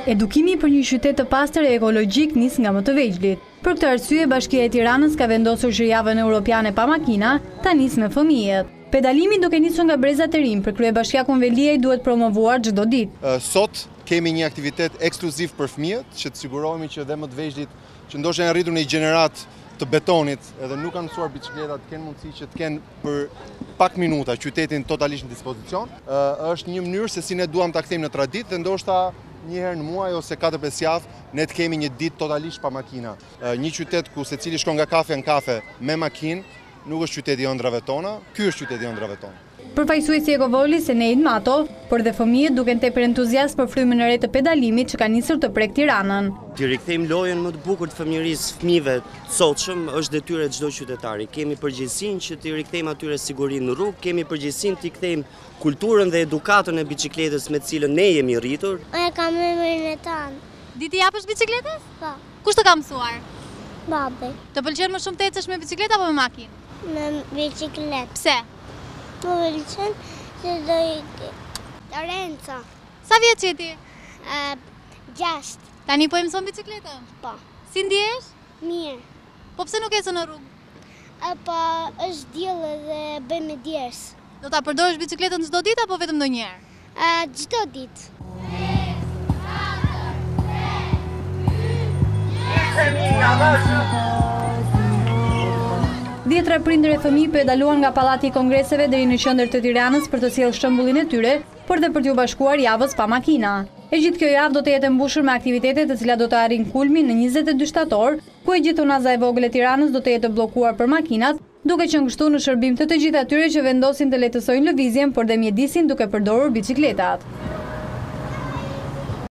Edukimi për një qytet të pastër e ekologjik nis nga më të vegjëlit. Për këtë arsye, Bashkia e Tiranës ka vendosur që javën europiane pa makina ta nisë me fëmijët. Pedalimi duke nisur nga brezat e rinj për kryebashkiakun Veliaj duhet promovuar çdo ditë. Sot kemi një aktivitet ekskluziv për fëmijët, që të sigurohemi që dhe më të vegjëlit që ndoshta janë arritur në një gjenerat të betonit edhe nuk kanë mësuar biçikletat, të kenë mundësi që të kenë për pak minuta qytetin totalisht në dispozicion. Është një mënyrë se si ne duam ta kthejmë në traditë dhe ndoshta një herë në muaj ose 4-5 javë ne të kemi një ditë totalisht pa makina. Një qytet ku secili shkon nga kafe në kafe me makinë, nuk është qyteti i ëndrave tona, ky është qyteti i ëndrave tona. Përfaqësuesi i Ecovolis Eneid Mato, por dhe fëmijët duken tepër entuziast për frymën e re të pedalimit që ka nisur të prek Tiranën. Të rikthejmë lojën më të bukur të fëmijërisë fëmijëve të sotshëm është detyrë e çdo qytetari. Kemi përgjegjësinë që të rikthejmë atyre sigurinë në rrugë, kemi përgjegjësinë të kthejmë kulturën dhe edukatën e biçikletës me të cilën ne jemi rritur. Unë kam emrin e tan. Di ti japësh biçikletës? Po. Kush të ka mësuar? Babi. Të pëlqen më shumë të ecesh me bicikletë apo me makinë? Me biçikletë. Pse? Më pëlqen se do i Lorenzo. Sa vjeç je ti? 6. Tani po e mëson bicikletën? Po. Si ndjehesh? Mirë. Po pse nuk ece në rrugë? Po është diell dhe bëjmë djers. Do ta përdorësh bicikletën çdo ditë apo vetëm ndonjëherë? Çdo ditë. Dhjetra prindër e fëmijë pedaluan nga Pallati i Kongreseve deri në qendër të Tiranës për të sjellë shembullin e tyre, por dhe për t'u bashkuar javës pa makina. E gjithë kjo javë do të jetë mbushur me aktivitete të cilat do të arrijnë kulmin në 22 shtator, ku e gjithë unaza e vogël e Tiranës do të jetë bllokuar për makinat, duke qenë kështu në shërbim të gjithë atyre që vendosin të lehtësojnë lëvizjen, por dhe mjedisin duke përdorur biçikletat.